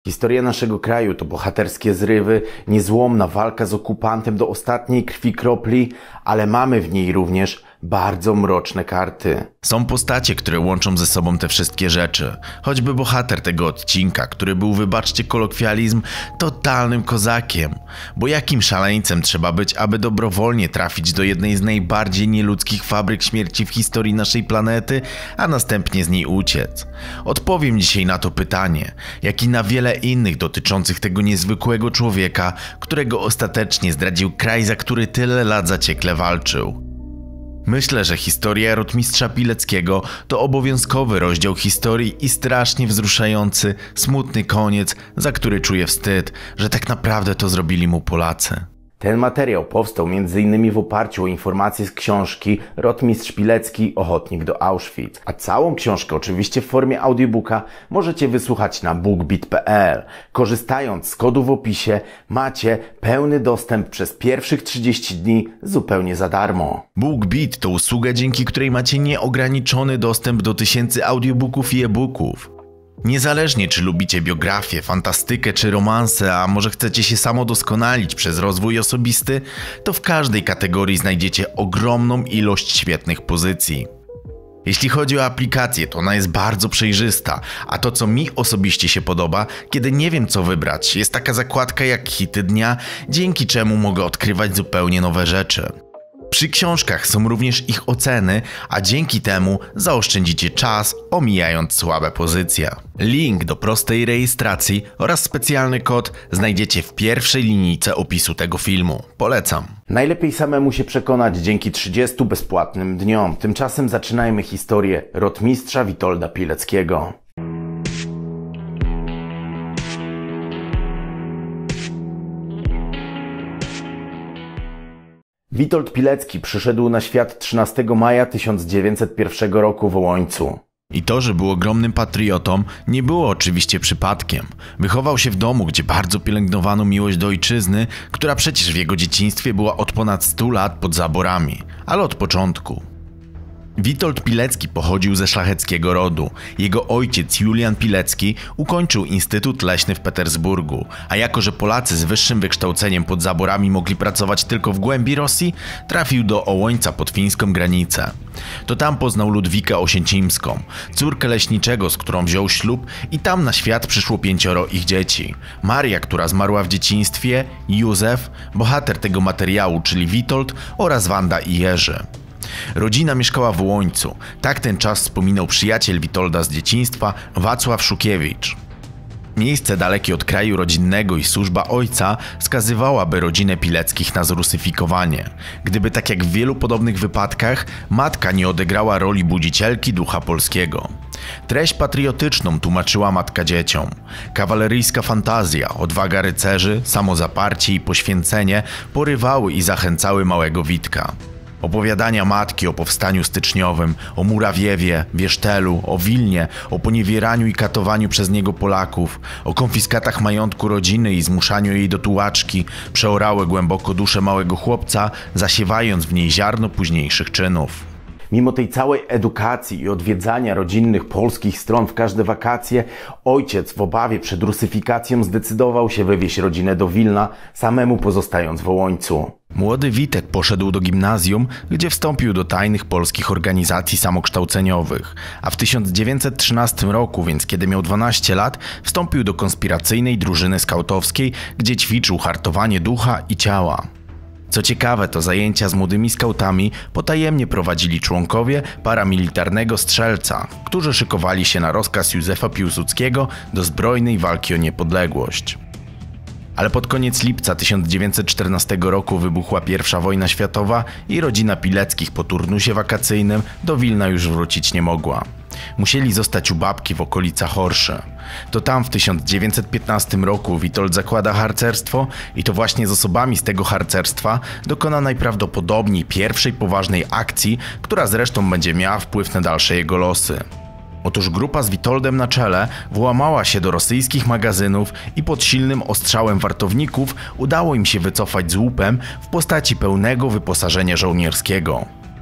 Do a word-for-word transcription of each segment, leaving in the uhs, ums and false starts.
Historia naszego kraju to bohaterskie zrywy, niezłomna walka z okupantem do ostatniej krwi kropli, ale mamy w niej również bardzo mroczne karty. Są postacie, które łączą ze sobą te wszystkie rzeczy. Choćby bohater tego odcinka, który był, wybaczcie kolokwializm, totalnym kozakiem. Bo jakim szaleńcem trzeba być, aby dobrowolnie trafić do jednej z najbardziej nieludzkich fabryk śmierci w historii naszej planety, a następnie z niej uciec? Odpowiem dzisiaj na to pytanie, jak i na wiele innych dotyczących tego niezwykłego człowieka, którego ostatecznie zdradził kraj, za który tyle lat zaciekle walczył. Myślę, że historia rotmistrza Pileckiego to obowiązkowy rozdział historii i strasznie wzruszający, smutny koniec, za który czuję wstyd, że tak naprawdę to zrobili mu Polacy. Ten materiał powstał między innymi w oparciu o informacje z książki Rotmistrz Pilecki – Ochotnik do Auschwitz. A całą książkę oczywiście w formie audiobooka możecie wysłuchać na bookbeat kropka p l. Korzystając z kodu w opisie macie pełny dostęp przez pierwszych trzydzieści dni zupełnie za darmo. BookBeat to usługa, dzięki której macie nieograniczony dostęp do tysięcy audiobooków i e-booków. Niezależnie czy lubicie biografię, fantastykę czy romanse, a może chcecie się samodoskonalić przez rozwój osobisty, to w każdej kategorii znajdziecie ogromną ilość świetnych pozycji. Jeśli chodzi o aplikację, to ona jest bardzo przejrzysta, a to co mi osobiście się podoba, kiedy nie wiem co wybrać, jest taka zakładka jak hity dnia, dzięki czemu mogę odkrywać zupełnie nowe rzeczy. Przy książkach są również ich oceny, a dzięki temu zaoszczędzicie czas, omijając słabe pozycje. Link do prostej rejestracji oraz specjalny kod znajdziecie w pierwszej linijce opisu tego filmu. Polecam. Najlepiej samemu się przekonać dzięki trzydziestu bezpłatnym dniom. Tymczasem zaczynajmy historię rotmistrza Witolda Pileckiego. Witold Pilecki przyszedł na świat trzynastego maja tysiąc dziewięćset pierwszego roku w Łońcu. I to, że był ogromnym patriotą, nie było oczywiście przypadkiem. Wychował się w domu, gdzie bardzo pielęgnowano miłość do ojczyzny, która przecież w jego dzieciństwie była od ponad stu lat pod zaborami, ale od początku. Witold Pilecki pochodził ze szlacheckiego rodu. Jego ojciec Julian Pilecki ukończył Instytut Leśny w Petersburgu, a jako że Polacy z wyższym wykształceniem pod zaborami mogli pracować tylko w głębi Rosji, trafił do Ołońca pod fińską granicę. To tam poznał Ludwikę Osięcimską, córkę leśniczego, z którą wziął ślub, i tam na świat przyszło pięcioro ich dzieci. Maria, która zmarła w dzieciństwie, Józef, bohater tego materiału, czyli Witold, oraz Wanda i Jerzy. Rodzina mieszkała w Łońcu. Tak ten czas wspominał przyjaciel Witolda z dzieciństwa, Wacław Szukiewicz. Miejsce dalekie od kraju rodzinnego i służba ojca skazywałaby rodzinę Pileckich na zrusyfikowanie. Gdyby tak jak w wielu podobnych wypadkach, matka nie odegrała roli budzicielki ducha polskiego. Treść patriotyczną tłumaczyła matka dzieciom. Kawaleryjska fantazja, odwaga rycerzy, samozaparcie i poświęcenie porywały i zachęcały małego Witka. Opowiadania matki o powstaniu styczniowym, o Murawiewie, Wiesztelu, o Wilnie, o poniewieraniu i katowaniu przez niego Polaków, o konfiskatach majątku rodziny i zmuszaniu jej do tułaczki przeorały głęboko duszę małego chłopca, zasiewając w niej ziarno późniejszych czynów. Mimo tej całej edukacji i odwiedzania rodzinnych polskich stron w każde wakacje, ojciec w obawie przed rusyfikacją zdecydował się wywieźć rodzinę do Wilna, samemu pozostając w Łońcu. Młody Witek poszedł do gimnazjum, gdzie wstąpił do tajnych polskich organizacji samokształceniowych, a w tysiąc dziewięćset trzynastym roku, więc kiedy miał dwanaście lat, wstąpił do konspiracyjnej drużyny skautowskiej, gdzie ćwiczył hartowanie ducha i ciała. Co ciekawe, to zajęcia z młodymi skautami potajemnie prowadzili członkowie paramilitarnego Strzelca, którzy szykowali się na rozkaz Józefa Piłsudskiego do zbrojnej walki o niepodległość. Ale pod koniec lipca tysiąc dziewięćset czternastego roku wybuchła pierwsza wojna światowa i rodzina Pileckich po turnusie wakacyjnym do Wilna już wrócić nie mogła. Musieli zostać u babki w okolicach Horszy. To tam w tysiąc dziewięćset piętnastym roku Witold zakłada harcerstwo i to właśnie z osobami z tego harcerstwa dokona najprawdopodobniej pierwszej poważnej akcji, która zresztą będzie miała wpływ na dalsze jego losy. Otóż grupa z Witoldem na czele włamała się do rosyjskich magazynów i pod silnym ostrzałem wartowników udało im się wycofać z łupem w postaci pełnego wyposażenia żołnierskiego.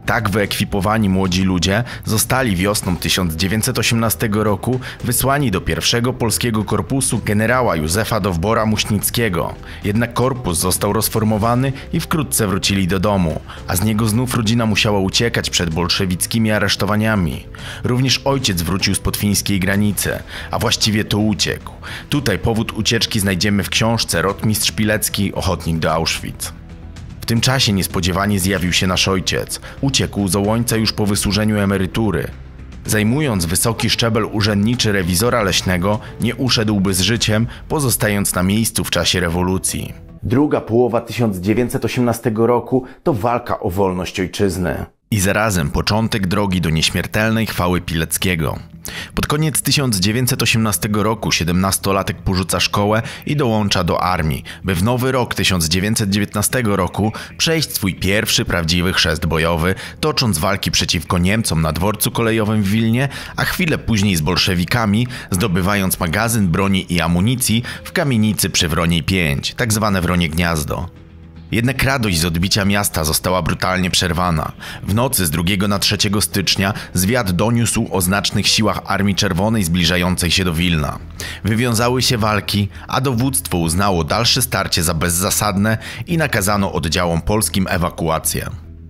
Tak wyekwipowani młodzi ludzie zostali wiosną tysiąc dziewięćset osiemnastego roku wysłani do pierwszego polskiego korpusu generała Józefa Dowbora-Muśnickiego. Jednak korpus został rozformowany i wkrótce wrócili do domu, a z niego znów rodzina musiała uciekać przed bolszewickimi aresztowaniami. Również ojciec wrócił spod fińskiej granicy, a właściwie to uciekł. Tutaj powód ucieczki znajdziemy w książce Rotmistrz Pilecki, ochotnik do Auschwitz. W tym czasie niespodziewanie zjawił się nasz ojciec. Uciekł z Ołońca już po wysłużeniu emerytury. Zajmując wysoki szczebel urzędniczy rewizora leśnego, nie uszedłby z życiem, pozostając na miejscu w czasie rewolucji. Druga połowa tysiąc dziewięćset osiemnastego roku to walka o wolność ojczyzny. I zarazem początek drogi do nieśmiertelnej chwały Pileckiego. Pod koniec tysiąc dziewięćset osiemnastego roku siedemnastolatek porzuca szkołę i dołącza do armii, by w nowy rok tysiąc dziewięćset dziewiętnastego roku przejść swój pierwszy prawdziwy chrzest bojowy, tocząc walki przeciwko Niemcom na dworcu kolejowym w Wilnie, a chwilę później z bolszewikami, zdobywając magazyn broni i amunicji w kamienicy przy Wroniej pięć, tak zwane Wronie Gniazdo. Jednak radość z odbicia miasta została brutalnie przerwana. W nocy z drugiego na trzeciego stycznia zwiad doniósł o znacznych siłach Armii Czerwonej zbliżającej się do Wilna. Wywiązały się walki, a dowództwo uznało dalsze starcie za bezzasadne i nakazano oddziałom polskim ewakuację.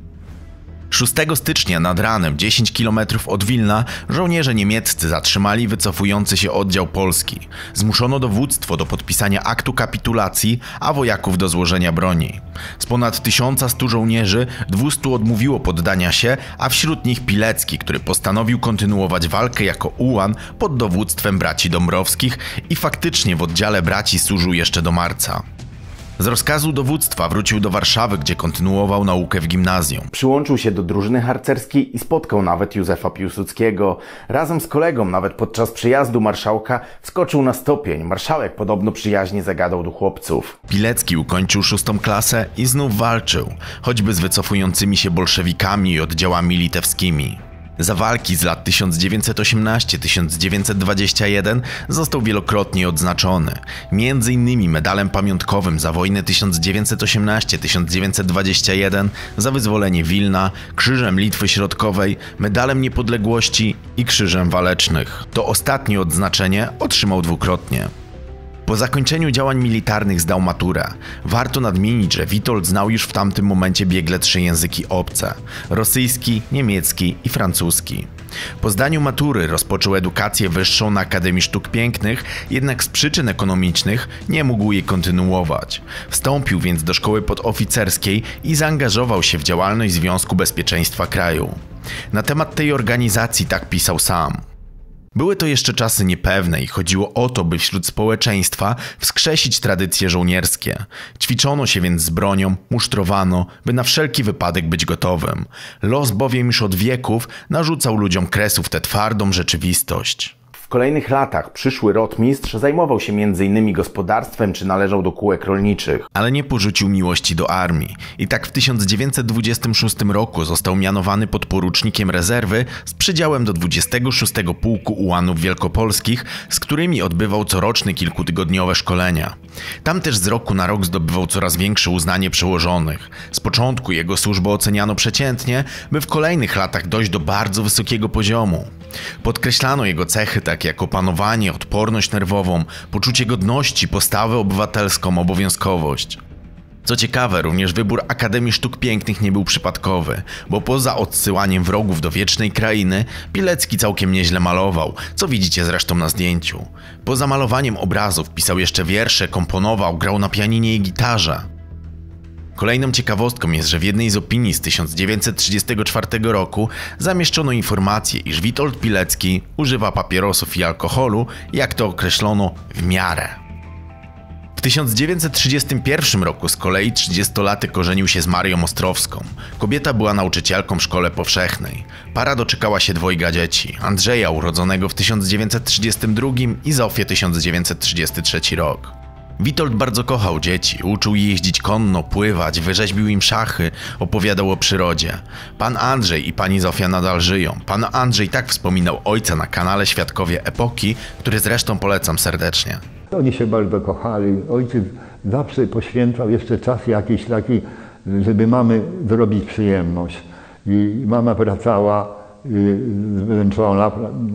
szóstego stycznia nad ranem, dziesięć kilometrów od Wilna, żołnierze niemieccy zatrzymali wycofujący się oddział polski. Zmuszono dowództwo do podpisania aktu kapitulacji, a wojaków do złożenia broni. Z ponad tysiąca stu żołnierzy dwustu odmówiło poddania się, a wśród nich Pilecki, który postanowił kontynuować walkę jako ułan pod dowództwem braci Dąbrowskich i faktycznie w oddziale braci służył jeszcze do marca. Z rozkazu dowództwa wrócił do Warszawy, gdzie kontynuował naukę w gimnazjum. Przyłączył się do drużyny harcerskiej i spotkał nawet Józefa Piłsudskiego. Razem z kolegą nawet podczas przyjazdu marszałka wskoczył na stopień. Marszałek podobno przyjaźnie zagadał do chłopców. Pilecki ukończył szóstą klasę i znów walczył, choćby z wycofującymi się bolszewikami i oddziałami litewskimi. Za walki z lat tysiąc dziewięćset osiemnasty do tysiąc dziewięćset dwudziestego pierwszego został wielokrotnie odznaczony, między innymi medalem pamiątkowym za wojnę tysiąc dziewięćset osiemnasty do tysiąc dziewięćset dwudziestego pierwszego, za wyzwolenie Wilna, Krzyżem Litwy Środkowej, medalem niepodległości i Krzyżem Walecznych. To ostatnie odznaczenie otrzymał dwukrotnie. Po zakończeniu działań militarnych zdał maturę. Warto nadmienić, że Witold znał już w tamtym momencie biegle trzy języki obce: rosyjski, niemiecki i francuski. Po zdaniu matury rozpoczął edukację wyższą na Akademii Sztuk Pięknych, jednak z przyczyn ekonomicznych nie mógł jej kontynuować. Wstąpił więc do szkoły podoficerskiej i zaangażował się w działalność Związku Bezpieczeństwa Kraju. Na temat tej organizacji tak pisał sam. Były to jeszcze czasy niepewne i chodziło o to, by wśród społeczeństwa wskrzesić tradycje żołnierskie. Ćwiczono się więc z bronią, musztrowano, by na wszelki wypadek być gotowym. Los bowiem już od wieków narzucał ludziom Kresów tę twardą rzeczywistość. W kolejnych latach przyszły rotmistrz zajmował się między innymi gospodarstwem czy należał do kółek rolniczych. Ale nie porzucił miłości do armii. I tak w tysiąc dziewięćset dwudziestym szóstym roku został mianowany podporucznikiem rezerwy z przydziałem do dwudziestego szóstego Pułku Ułanów Wielkopolskich, z którymi odbywał coroczne kilkutygodniowe szkolenia. Tam też z roku na rok zdobywał coraz większe uznanie przełożonych. Z początku jego służbę oceniano przeciętnie, by w kolejnych latach dojść do bardzo wysokiego poziomu. Podkreślano jego cechy takie jak opanowanie, odporność nerwową, poczucie godności, postawę obywatelską, obowiązkowość. Co ciekawe, również wybór Akademii Sztuk Pięknych nie był przypadkowy, bo poza odsyłaniem wrogów do wiecznej krainy, Pilecki całkiem nieźle malował, co widzicie zresztą na zdjęciu. Poza malowaniem obrazów pisał jeszcze wiersze, komponował, grał na pianinie i gitarze. Kolejną ciekawostką jest, że w jednej z opinii z tysiąc dziewięćset trzydziestego czwartego roku zamieszczono informację, iż Witold Pilecki używa papierosów i alkoholu, jak to określono, w miarę. W tysiąc dziewięćset trzydziestym pierwszym roku z kolei trzydziestolatek ożenił się z Marią Ostrowską. Kobieta była nauczycielką w szkole powszechnej. Para doczekała się dwojga dzieci: Andrzeja, urodzonego w tysiąc dziewięćset trzydziestym drugim, i Zofię, tysiąc dziewięćset trzydziesty trzeci rok. Witold bardzo kochał dzieci, uczył je jeździć konno, pływać, wyrzeźbił im szachy, opowiadał o przyrodzie. Pan Andrzej i pani Zofia nadal żyją. Pan Andrzej tak wspominał ojca na kanale Świadkowie Epoki, który zresztą polecam serdecznie. Oni się bardzo kochali. Ojciec zawsze poświęcał jeszcze czas jakiś taki, żeby mamy zrobić przyjemność. I mama wracała zmęczona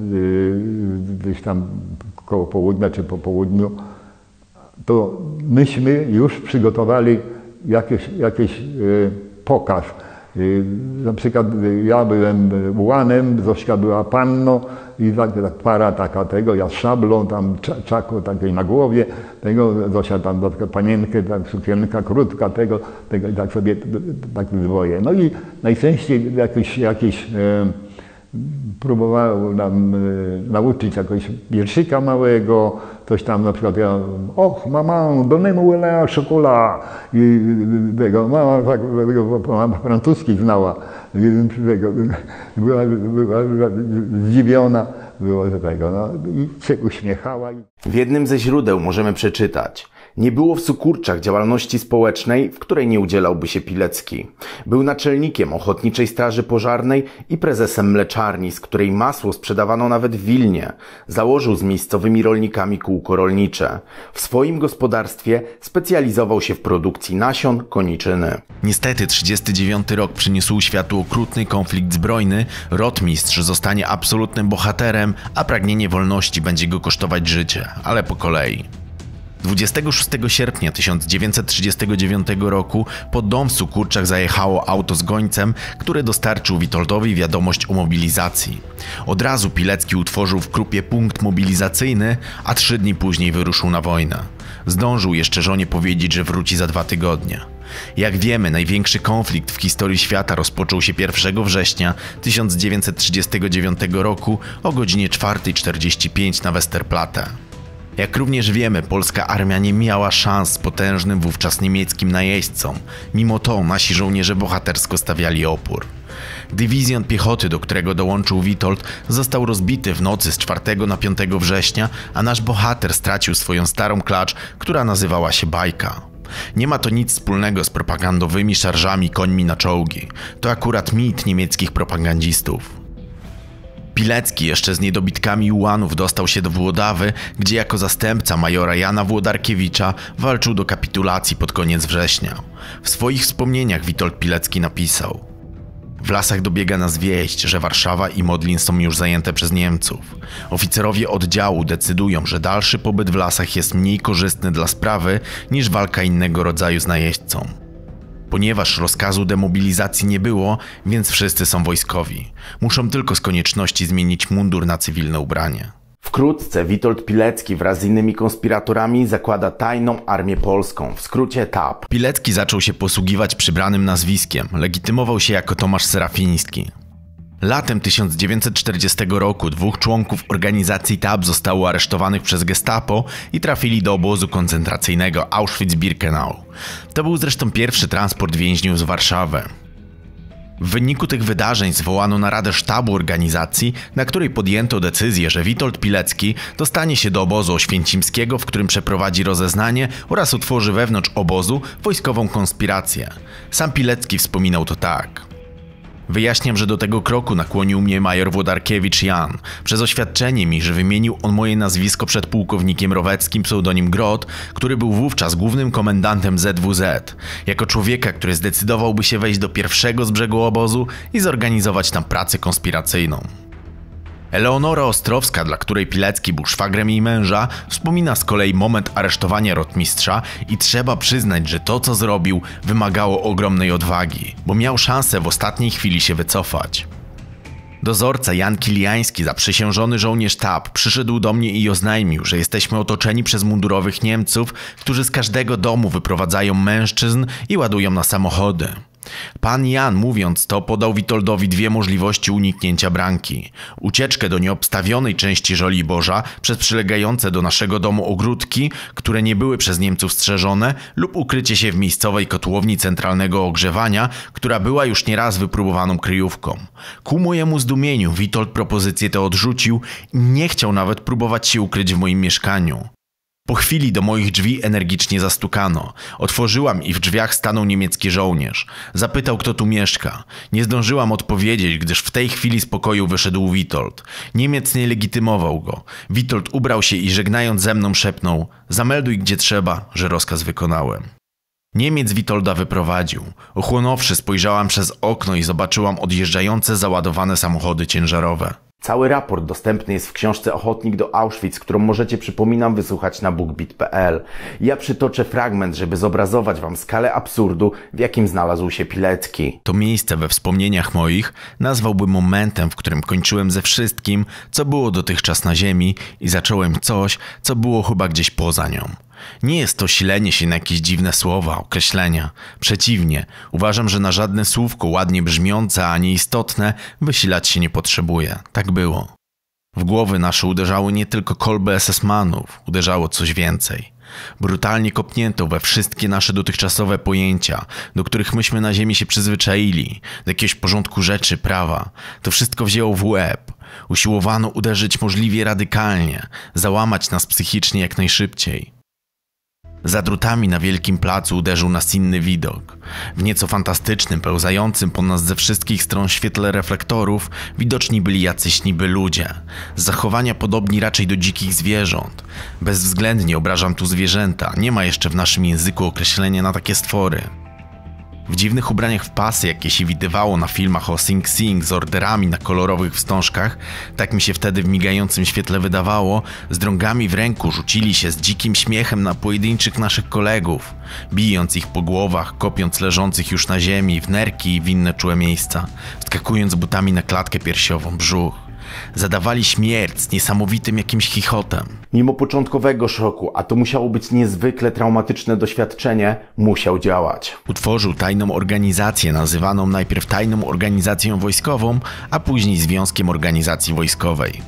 gdzieś tam koło południa czy po południu, to myśmy już przygotowali jakieś, jakieś pokaz. Na przykład ja byłem łanem, Zośka była panną i tak, tak para taka tego, ja z szablą, tam czako takiej na głowie, tego, Zosia tam taka panienkę, tak sukienka krótka, tego, tego i tak sobie tak dwoje. No i najczęściej jakieś, jakieś e, próbował nam e, nauczyć jakoś wierszyka małego, coś tam na przykład ja, och mama, donnez-moi la chocolat i tego, mama tak, mama francuski znała, tego, była, była, była zdziwiona, było tego, no i się uśmiechała. W jednym ze źródeł możemy przeczytać: nie było w Sukurczach działalności społecznej, w której nie udzielałby się Pilecki. Był naczelnikiem Ochotniczej Straży Pożarnej i prezesem mleczarni, z której masło sprzedawano nawet w Wilnie. Założył z miejscowymi rolnikami kółko rolnicze. W swoim gospodarstwie specjalizował się w produkcji nasion koniczyny. Niestety trzydziesty dziewiąty rok przyniósł światu okrutny konflikt zbrojny, rotmistrz zostanie absolutnym bohaterem, a pragnienie wolności będzie go kosztować życie, ale po kolei. dwudziestego szóstego sierpnia tysiąc dziewięćset trzydziestego dziewiątego roku pod dom w Sukurczach zajechało auto z gońcem, które dostarczył Witoldowi wiadomość o mobilizacji. Od razu Pilecki utworzył w Krupie punkt mobilizacyjny, a trzy dni później wyruszył na wojnę. Zdążył jeszcze żonie powiedzieć, że wróci za dwa tygodnie. Jak wiemy, największy konflikt w historii świata rozpoczął się pierwszego września tysiąc dziewięćset trzydziestego dziewiątego roku o godzinie czwartej czterdzieści pięć na Westerplatte. Jak również wiemy, polska armia nie miała szans z potężnym wówczas niemieckim najeźdźcą. Mimo to nasi żołnierze bohatersko stawiali opór. Dywizjon piechoty, do którego dołączył Witold, został rozbity w nocy z czwartego na piątego września, a nasz bohater stracił swoją starą klacz, która nazywała się Bajka. Nie ma to nic wspólnego z propagandowymi szarżami końmi na czołgi. To akurat mit niemieckich propagandistów. Pilecki jeszcze z niedobitkami ułanów dostał się do Włodawy, gdzie jako zastępca majora Jana Włodarkiewicza walczył do kapitulacji pod koniec września. W swoich wspomnieniach Witold Pilecki napisał: w lasach dobiega nas wieść, że Warszawa i Modlin są już zajęte przez Niemców. Oficerowie oddziału decydują, że dalszy pobyt w lasach jest mniej korzystny dla sprawy niż walka innego rodzaju z najeźdźcą. Ponieważ rozkazu demobilizacji nie było, więc wszyscy są wojskowi. Muszą tylko z konieczności zmienić mundur na cywilne ubranie. Wkrótce Witold Pilecki wraz z innymi konspiratorami zakłada tajną armię polską, w skrócie T A P. Pilecki zaczął się posługiwać przybranym nazwiskiem, legitymował się jako Tomasz Serafiński. Latem tysiąc dziewięćset czterdziestego roku dwóch członków organizacji T A P zostało aresztowanych przez Gestapo i trafili do obozu koncentracyjnego Auschwitz-Birkenau. To był zresztą pierwszy transport więźniów z Warszawy. W wyniku tych wydarzeń zwołano naradę sztabu organizacji, na której podjęto decyzję, że Witold Pilecki dostanie się do obozu oświęcimskiego, w którym przeprowadzi rozeznanie oraz utworzy wewnątrz obozu wojskową konspirację. Sam Pilecki wspominał to tak: wyjaśniam, że do tego kroku nakłonił mnie major Włodarkiewicz Jan, przez oświadczenie mi, że wymienił on moje nazwisko przed pułkownikiem Roweckim pseudonim Grot, który był wówczas głównym komendantem Z W Z, jako człowieka, który zdecydowałby się wejść do pierwszego z brzegu obozu i zorganizować tam pracę konspiracyjną. Eleonora Ostrowska, dla której Pilecki był szwagrem jej męża, wspomina z kolei moment aresztowania rotmistrza i trzeba przyznać, że to, co zrobił, wymagało ogromnej odwagi, bo miał szansę w ostatniej chwili się wycofać. Dozorca Jan Kiliański, zaprzysiężony żołnierz T A P, przyszedł do mnie i oznajmił, że jesteśmy otoczeni przez mundurowych Niemców, którzy z każdego domu wyprowadzają mężczyzn i ładują na samochody. Pan Jan, mówiąc to, podał Witoldowi dwie możliwości uniknięcia branki: ucieczkę do nieobstawionej części Żoliborza przez przylegające do naszego domu ogródki, które nie były przez Niemców strzeżone, lub ukrycie się w miejscowej kotłowni centralnego ogrzewania, która była już nieraz wypróbowaną kryjówką. Ku mojemu zdumieniu Witold propozycję tę odrzucił i nie chciał nawet próbować się ukryć w moim mieszkaniu. Po chwili do moich drzwi energicznie zastukano. Otworzyłam i w drzwiach stanął niemiecki żołnierz. Zapytał, kto tu mieszka. Nie zdążyłam odpowiedzieć, gdyż w tej chwili z pokoju wyszedł Witold. Niemiec nie legitymował go. Witold ubrał się i żegnając ze mną szepnął: zamelduj gdzie trzeba, że rozkaz wykonałem. Niemiec Witolda wyprowadził. Ochłonąwszy, spojrzałam przez okno i zobaczyłam odjeżdżające załadowane samochody ciężarowe. Cały raport dostępny jest w książce Ochotnik do Auschwitz, którą możecie, przypominam, wysłuchać na bookbeat kropka p l. Ja przytoczę fragment, żeby zobrazować wam skalę absurdu, w jakim znalazł się Pilecki. To miejsce we wspomnieniach moich nazwałbym momentem, w którym kończyłem ze wszystkim, co było dotychczas na ziemi i zacząłem coś, co było chyba gdzieś poza nią. Nie jest to silenie się na jakieś dziwne słowa, określenia. Przeciwnie, uważam, że na żadne słówko ładnie brzmiące, a nieistotne wysilać się nie potrzebuje. Tak było. W głowy nasze uderzały nie tylko kolby es es manów, uderzało coś więcej. Brutalnie kopnięto we wszystkie nasze dotychczasowe pojęcia, do których myśmy na ziemi się przyzwyczaili, do jakiegoś porządku rzeczy, prawa. To wszystko wzięło w łeb. Usiłowano uderzyć możliwie radykalnie, załamać nas psychicznie jak najszybciej. Za drutami na wielkim placu uderzył nas inny widok. W nieco fantastycznym, pełzającym po nas ze wszystkich stron świetle reflektorów widoczni byli jacyś niby ludzie. Z zachowania podobni raczej do dzikich zwierząt. Bezwzględnie obrażam tu zwierzęta, nie ma jeszcze w naszym języku określenia na takie stwory. W dziwnych ubraniach w pasy, jakie się widywało na filmach o Sing Sing z orderami na kolorowych wstążkach, tak mi się wtedy w migającym świetle wydawało, z drągami w ręku rzucili się z dzikim śmiechem na pojedynczych naszych kolegów, bijąc ich po głowach, kopiąc leżących już na ziemi w nerki i w inne czułe miejsca, wskakując butami na klatkę piersiową, brzuch. Zadawali śmierć z niesamowitym jakimś chichotem. Mimo początkowego szoku, a to musiało być niezwykle traumatyczne doświadczenie, musiał działać. Utworzył tajną organizację nazywaną najpierw Tajną Organizacją Wojskową, a później Związkiem Organizacji Wojskowej.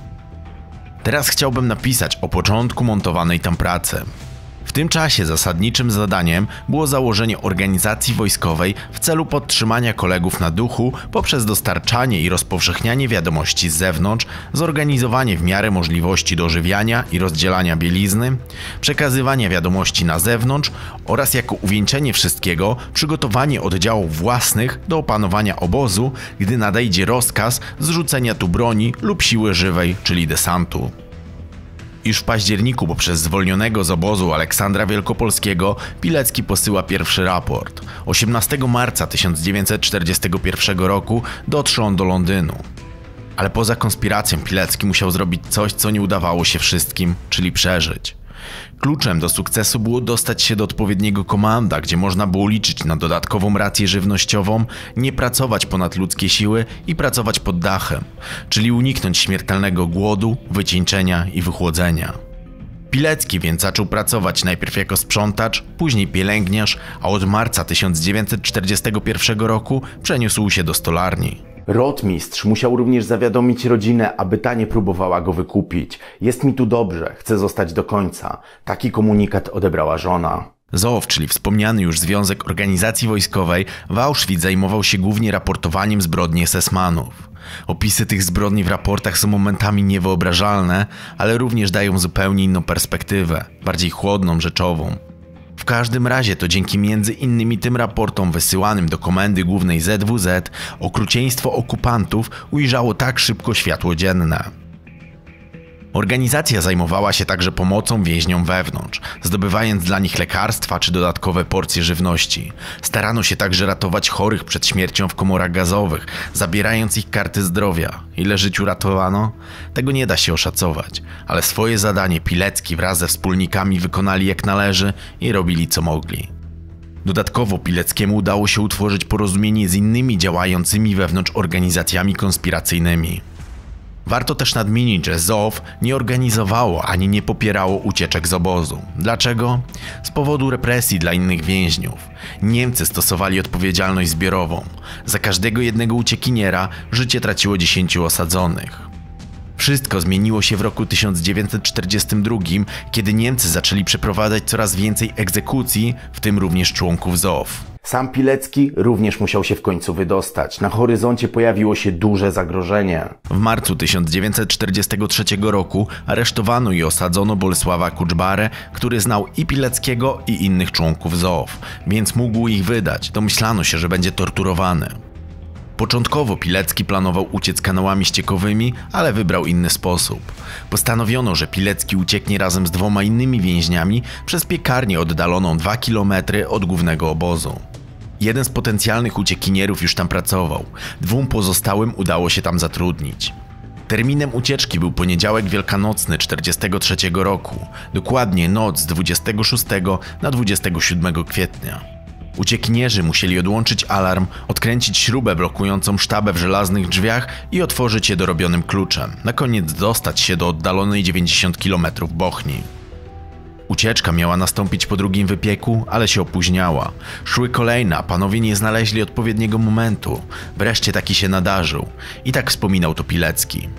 Teraz chciałbym napisać o początku montowanej tam pracy. W tym czasie zasadniczym zadaniem było założenie organizacji wojskowej w celu podtrzymania kolegów na duchu poprzez dostarczanie i rozpowszechnianie wiadomości z zewnątrz, zorganizowanie w miarę możliwości dożywiania i rozdzielania bielizny, przekazywanie wiadomości na zewnątrz oraz jako uwieńczenie wszystkiego przygotowanie oddziałów własnych do opanowania obozu, gdy nadejdzie rozkaz zrzucenia tu broni lub siły żywej, czyli desantu. Już w październiku poprzez zwolnionego z obozu Aleksandra Wielkopolskiego Pilecki posyła pierwszy raport. osiemnastego marca tysiąc dziewięćset czterdziestego pierwszego roku dotrze on do Londynu. Ale poza konspiracją Pilecki musiał zrobić coś, co nie udawało się wszystkim, czyli przeżyć. Kluczem do sukcesu było dostać się do odpowiedniego komanda, gdzie można było liczyć na dodatkową rację żywnościową, nie pracować ponad ludzkie siły i pracować pod dachem, czyli uniknąć śmiertelnego głodu, wycieńczenia i wychłodzenia. Pilecki więc zaczął pracować najpierw jako sprzątacz, później pielęgniarz, a od marca tysiąc dziewięćset czterdziestego pierwszego roku przeniósł się do stolarni. Rotmistrz musiał również zawiadomić rodzinę, aby ta nie próbowała go wykupić. Jest mi tu dobrze, chcę zostać do końca. Taki komunikat odebrała żona. ZOW, czyli wspomniany już Związek Organizacji Wojskowej, w Auschwitz zajmował się głównie raportowaniem zbrodni es es manów. Opisy tych zbrodni w raportach są momentami niewyobrażalne, ale również dają zupełnie inną perspektywę, bardziej chłodną, rzeczową. W każdym razie to dzięki między innymi tym raportom wysyłanym do Komendy Głównej Z W Z okrucieństwo okupantów ujrzało tak szybko światło dzienne. Organizacja zajmowała się także pomocą więźniom wewnątrz, zdobywając dla nich lekarstwa czy dodatkowe porcje żywności. Starano się także ratować chorych przed śmiercią w komorach gazowych, zabierając ich karty zdrowia. Ile życiu ratowano? Tego nie da się oszacować, ale swoje zadanie Pilecki wraz ze wspólnikami wykonali jak należy i robili co mogli. Dodatkowo Pileckiemu udało się utworzyć porozumienie z innymi działającymi wewnątrz organizacjami konspiracyjnymi. Warto też nadmienić, że ZOW nie organizowało ani nie popierało ucieczek z obozu. Dlaczego? Z powodu represji dla innych więźniów. Niemcy stosowali odpowiedzialność zbiorową. Za każdego jednego uciekiniera życie traciło dziesięciu osadzonych. Wszystko zmieniło się w roku tysiąc dziewięćset czterdziestym drugim, kiedy Niemcy zaczęli przeprowadzać coraz więcej egzekucji, w tym również członków ZOW. Sam Pilecki również musiał się w końcu wydostać. Na horyzoncie pojawiło się duże zagrożenie. W marcu tysiąc dziewięćset czterdziestego trzeciego roku aresztowano i osadzono Bolesława Kuczbarę, który znał i Pileckiego, i innych członków ZOW, więc mógł ich wydać. Domyślano się, że będzie torturowany. Początkowo Pilecki planował uciec kanałami ściekowymi, ale wybrał inny sposób. Postanowiono, że Pilecki ucieknie razem z dwoma innymi więźniami przez piekarnię oddaloną dwa kilometry od głównego obozu. Jeden z potencjalnych uciekinierów już tam pracował, dwóm pozostałym udało się tam zatrudnić. Terminem ucieczki był poniedziałek wielkanocny czterdziestego trzeciego roku, dokładnie noc z dwudziestego szóstego na dwudziestego siódmego kwietnia. Uciekinierzy musieli odłączyć alarm, odkręcić śrubę blokującą sztabę w żelaznych drzwiach i otworzyć je dorobionym kluczem, na koniec dostać się do oddalonej dziewięćdziesiąt kilometrów Bochni. Ucieczka miała nastąpić po drugim wypieku, ale się opóźniała. Szły kolejne, a panowie nie znaleźli odpowiedniego momentu. Wreszcie taki się nadarzył. I tak wspominał to Pilecki.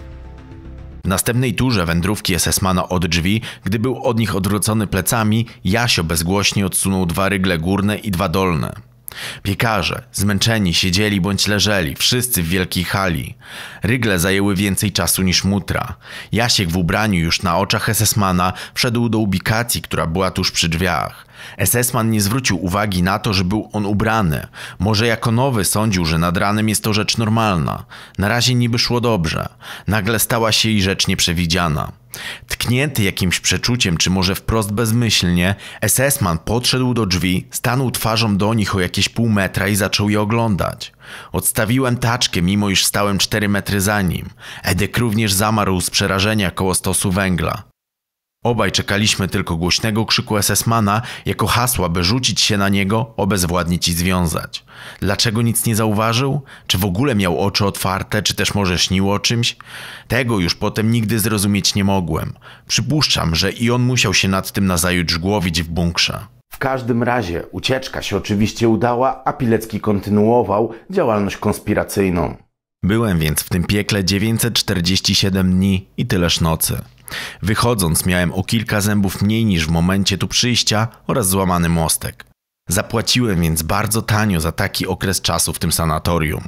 W następnej turze wędrówki esesmana od drzwi, gdy był od nich odwrócony plecami, Jasio bezgłośnie odsunął dwa rygle górne i dwa dolne. Piekarze, zmęczeni, siedzieli bądź leżeli, wszyscy w wielkiej hali. Rygle zajęły więcej czasu niż mutra. Jasiek w ubraniu już na oczach esesmana wszedł do ubikacji, która była tuż przy drzwiach. Esesman nie zwrócił uwagi na to, że był on ubrany. Może jako nowy sądził, że nad ranem jest to rzecz normalna. Na razie niby szło dobrze. Nagle stała się i rzecz nieprzewidziana. Tknięty jakimś przeczuciem, czy może wprost bezmyślnie, esesman podszedł do drzwi, stanął twarzą do nich o jakieś pół metra i zaczął je oglądać. Odstawiłem taczkę, mimo iż stałem cztery metry za nim. Edek również zamarł z przerażenia koło stosu węgla. Obaj czekaliśmy tylko głośnego krzyku esesmana jako hasła, by rzucić się na niego, obezwładnić i związać. Dlaczego nic nie zauważył? Czy w ogóle miał oczy otwarte, czy też może śnił o czymś? Tego już potem nigdy zrozumieć nie mogłem. Przypuszczam, że i on musiał się nad tym nazajutrz głowić w bunkrze. W każdym razie ucieczka się oczywiście udała, a Pilecki kontynuował działalność konspiracyjną. Byłem więc w tym piekle dziewięćset czterdzieści siedem dni i tyleż nocy. Wychodząc miałem o kilka zębów mniej niż w momencie tu przyjścia oraz złamany mostek. Zapłaciłem więc bardzo tanio za taki okres czasu w tym sanatorium.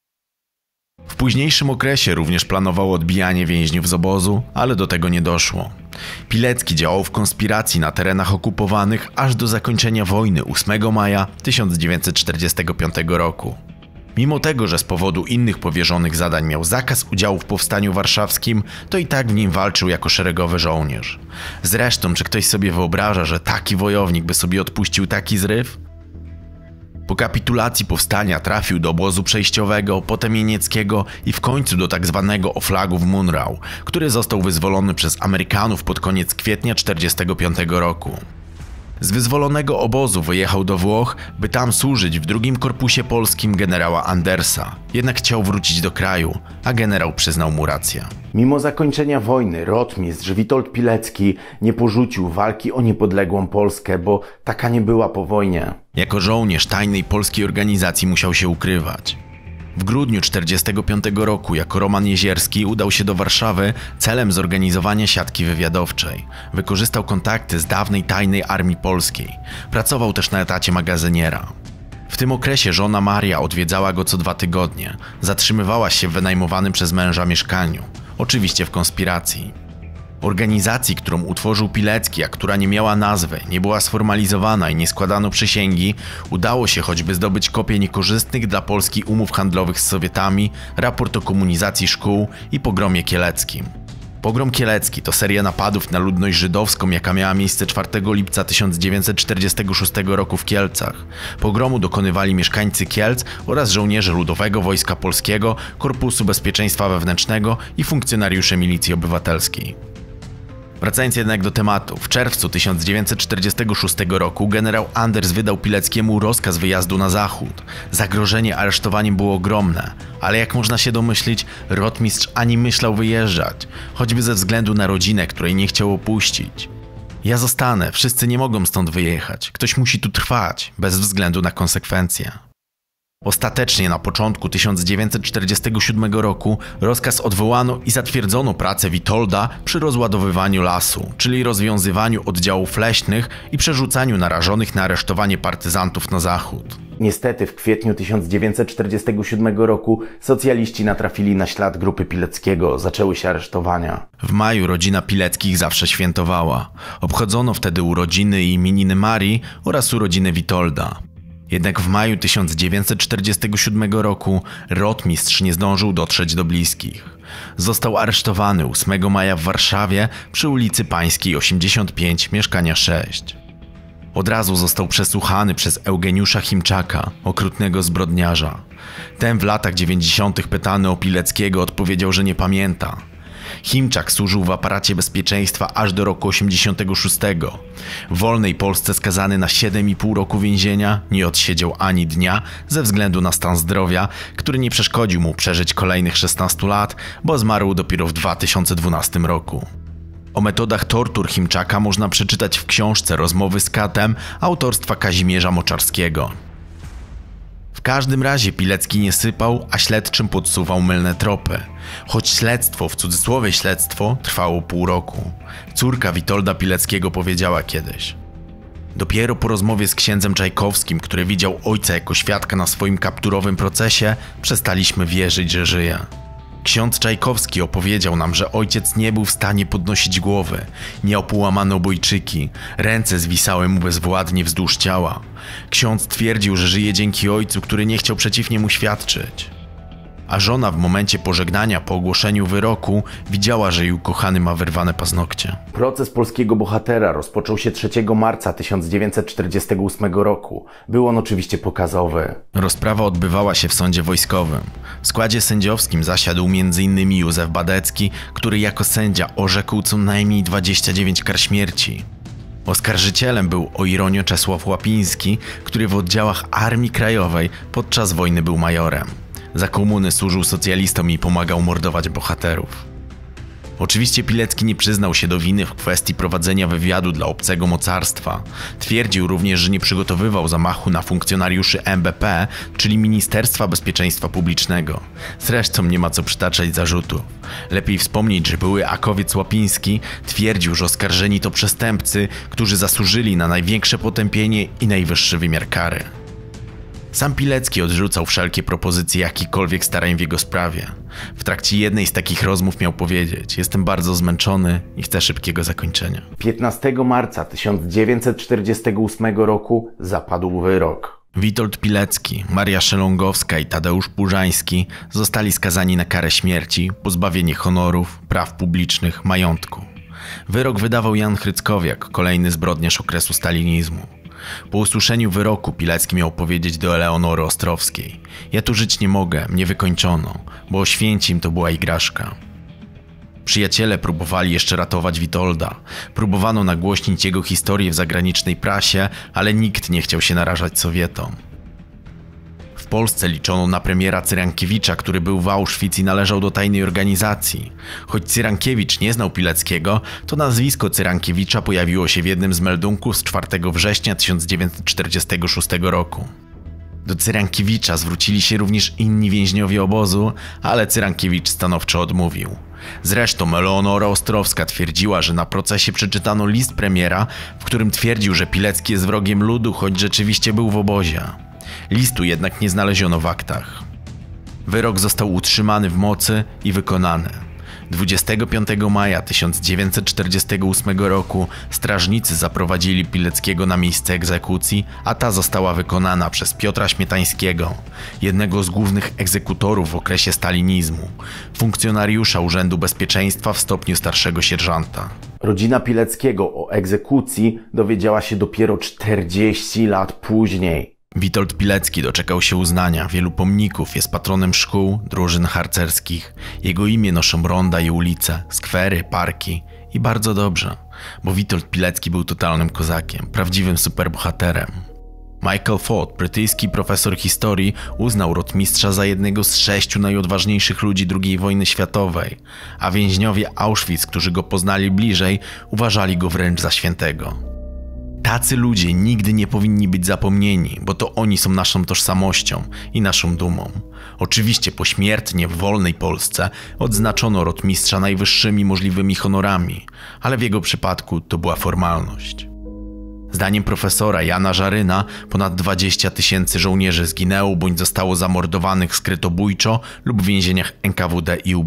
W późniejszym okresie również planował odbijanie więźniów z obozu, ale do tego nie doszło. Pilecki działał w konspiracji na terenach okupowanych aż do zakończenia wojny ósmego maja tysiąc dziewięćset czterdziestego piątego roku. Mimo tego, że z powodu innych powierzonych zadań miał zakaz udziału w powstaniu warszawskim, to i tak w nim walczył jako szeregowy żołnierz. Zresztą, czy ktoś sobie wyobraża, że taki wojownik by sobie odpuścił taki zryw? Po kapitulacji powstania trafił do obozu przejściowego, potem jenieckiego i w końcu do tak zwanego Oflagu w Munrau, który został wyzwolony przez Amerykanów pod koniec kwietnia tysiąc dziewięćset czterdziestego piątego roku. Z wyzwolonego obozu wyjechał do Włoch, by tam służyć w drugim korpusie polskim generała Andersa. Jednak chciał wrócić do kraju, a generał przyznał mu rację. Mimo zakończenia wojny rotmistrz Witold Pilecki nie porzucił walki o niepodległą Polskę, bo taka nie była po wojnie. Jako żołnierz tajnej polskiej organizacji musiał się ukrywać. W grudniu tysiąc dziewięćset czterdziestego piątego roku jako Roman Jezierski udał się do Warszawy celem zorganizowania siatki wywiadowczej. Wykorzystał kontakty z dawnej tajnej armii polskiej. Pracował też na etacie magazyniera. W tym okresie żona Maria odwiedzała go co dwa tygodnie. Zatrzymywała się w wynajmowanym przez męża mieszkaniu. Oczywiście w konspiracji. Organizacji, którą utworzył Pilecki, a która nie miała nazwy, nie była sformalizowana i nie składano przysięgi, udało się choćby zdobyć kopię niekorzystnych dla Polski umów handlowych z Sowietami, raport o komunizacji szkół i pogromie kieleckim. Pogrom kielecki to seria napadów na ludność żydowską, jaka miała miejsce czwartego lipca tysiąc dziewięćset czterdziestego szóstego roku w Kielcach. Pogromu dokonywali mieszkańcy Kielc oraz żołnierze Ludowego Wojska Polskiego, Korpusu Bezpieczeństwa Wewnętrznego i funkcjonariusze Milicji Obywatelskiej. Wracając jednak do tematu, w czerwcu tysiąc dziewięćset czterdziestego szóstego roku generał Anders wydał Pileckiemu rozkaz wyjazdu na zachód. Zagrożenie aresztowaniem było ogromne, ale jak można się domyślić, rotmistrz ani myślał wyjeżdżać, choćby ze względu na rodzinę, której nie chciał opuścić. Ja zostanę, wszyscy nie mogą stąd wyjechać, ktoś musi tu trwać, bez względu na konsekwencje. Ostatecznie na początku tysiąc dziewięćset czterdziestego siódmego roku rozkaz odwołano i zatwierdzono pracę Witolda przy rozładowywaniu lasu, czyli rozwiązywaniu oddziałów leśnych i przerzucaniu narażonych na aresztowanie partyzantów na zachód. Niestety w kwietniu tysiąc dziewięćset czterdziestego siódmego roku socjaliści natrafili na ślad grupy Pileckiego, zaczęły się aresztowania. W maju rodzina Pileckich zawsze świętowała. Obchodzono wtedy urodziny i imieniny Marii oraz urodziny Witolda. Jednak w maju tysiąc dziewięćset czterdziestego siódmego roku rotmistrz nie zdążył dotrzeć do bliskich. Został aresztowany ósmego maja w Warszawie przy ulicy Pańskiej osiemdziesiąt pięć, mieszkania sześć. Od razu został przesłuchany przez Eugeniusza Chimczaka, okrutnego zbrodniarza. Ten w latach dziewięćdziesiątych pytany o Pileckiego odpowiedział, że nie pamięta. Chimczak służył w aparacie bezpieczeństwa aż do roku osiemdziesiątego szóstego. W wolnej Polsce skazany na siedem i pół roku więzienia, nie odsiedział ani dnia ze względu na stan zdrowia, który nie przeszkodził mu przeżyć kolejnych szesnastu lat, bo zmarł dopiero w dwa tysiące dwunastym roku. O metodach tortur Chimczaka można przeczytać w książce Rozmowy z katem autorstwa Kazimierza Moczarskiego. W każdym razie Pilecki nie sypał, a śledczym podsuwał mylne tropy. Choć śledztwo, w cudzysłowie śledztwo, trwało pół roku. Córka Witolda Pileckiego powiedziała kiedyś: dopiero po rozmowie z księdzem Czajkowskim, który widział ojca jako świadka na swoim kapturowym procesie, przestaliśmy wierzyć, że żyje. Ksiądz Czajkowski opowiedział nam, że ojciec nie był w stanie podnosić głowy, miał połamane obojczyki, ręce zwisały mu bezwładnie wzdłuż ciała. Ksiądz twierdził, że żyje dzięki ojcu, który nie chciał przeciw niemu świadczyć. A żona w momencie pożegnania po ogłoszeniu wyroku widziała, że jej ukochany ma wyrwane paznokcie. Proces polskiego bohatera rozpoczął się trzeciego marca tysiąc dziewięćset czterdziestego ósmego roku. Był on oczywiście pokazowy. Rozprawa odbywała się w sądzie wojskowym. W składzie sędziowskim zasiadł między innymi Józef Badecki, który jako sędzia orzekł co najmniej dwadzieścia dziewięć kar śmierci. Oskarżycielem był, o ironio, Czesław Łapiński, który w oddziałach Armii Krajowej podczas wojny był majorem. Za komuny służył socjalistom i pomagał mordować bohaterów. Oczywiście Pilecki nie przyznał się do winy w kwestii prowadzenia wywiadu dla obcego mocarstwa. Twierdził również, że nie przygotowywał zamachu na funkcjonariuszy M B P, czyli Ministerstwa Bezpieczeństwa Publicznego. Zresztą nie ma co przytaczać zarzutów. Lepiej wspomnieć, że były akowiec Łapiński twierdził, że oskarżeni to przestępcy, którzy zasłużyli na największe potępienie i najwyższy wymiar kary. Sam Pilecki odrzucał wszelkie propozycje jakichkolwiek starań w jego sprawie. W trakcie jednej z takich rozmów miał powiedzieć: jestem bardzo zmęczony i chcę szybkiego zakończenia. piętnastego marca tysiąc dziewięćset czterdziestego ósmego roku zapadł wyrok. Witold Pilecki, Maria Szelongowska i Tadeusz Płużański zostali skazani na karę śmierci, pozbawienie honorów, praw publicznych, majątku. Wyrok wydawał Jan Chryckowiak, kolejny zbrodniarz okresu stalinizmu. Po usłyszeniu wyroku Pilecki miał powiedzieć do Eleonory Ostrowskiej: ja tu żyć nie mogę, mnie wykończono, bo Oświęcim to była igraszka. Przyjaciele próbowali jeszcze ratować Witolda. Próbowano nagłośnić jego historię w zagranicznej prasie, ale nikt nie chciał się narażać Sowietom. W Polsce liczono na premiera Cyrankiewicza, który był w Auschwitz i należał do tajnej organizacji. Choć Cyrankiewicz nie znał Pileckiego, to nazwisko Cyrankiewicza pojawiło się w jednym z meldunków z czwartego września tysiąc dziewięćset czterdziestego szóstego roku. Do Cyrankiewicza zwrócili się również inni więźniowie obozu, ale Cyrankiewicz stanowczo odmówił. Zresztą Eleonora Ostrowska twierdziła, że na procesie przeczytano list premiera, w którym twierdził, że Pilecki jest wrogiem ludu, choć rzeczywiście był w obozie. Listu jednak nie znaleziono w aktach. Wyrok został utrzymany w mocy i wykonany. dwudziestego piątego maja tysiąc dziewięćset czterdziestego ósmego roku strażnicy zaprowadzili Pileckiego na miejsce egzekucji, a ta została wykonana przez Piotra Śmietańskiego, jednego z głównych egzekutorów w okresie stalinizmu, funkcjonariusza Urzędu Bezpieczeństwa w stopniu starszego sierżanta. Rodzina Pileckiego o egzekucji dowiedziała się dopiero czterdzieści lat później. Witold Pilecki doczekał się uznania, wielu pomników, jest patronem szkół, drużyn harcerskich. Jego imię noszą ronda i ulice, skwery, parki. I bardzo dobrze, bo Witold Pilecki był totalnym kozakiem, prawdziwym superbohaterem. Michael Ford, brytyjski profesor historii, uznał rotmistrza za jednego z sześciu najodważniejszych ludzi drugiej wojny światowej, a więźniowie Auschwitz, którzy go poznali bliżej, uważali go wręcz za świętego. Tacy ludzie nigdy nie powinni być zapomnieni, bo to oni są naszą tożsamością i naszą dumą. Oczywiście pośmiertnie w wolnej Polsce odznaczono rotmistrza najwyższymi możliwymi honorami, ale w jego przypadku to była formalność. Zdaniem profesora Jana Żaryna ponad dwadzieścia tysięcy żołnierzy zginęło bądź zostało zamordowanych skrytobójczo lub w więzieniach N K W D i U B,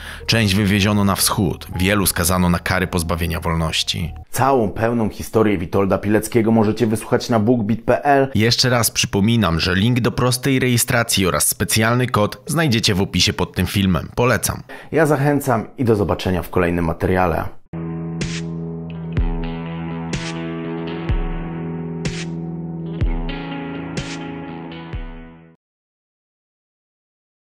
Część wywieziono na wschód, wielu skazano na kary pozbawienia wolności. Całą pełną historię Witolda Pileckiego możecie wysłuchać na bookbeat kropka p l. Jeszcze raz przypominam, że link do prostej rejestracji oraz specjalny kod znajdziecie w opisie pod tym filmem. Polecam. Ja zachęcam i do zobaczenia w kolejnym materiale.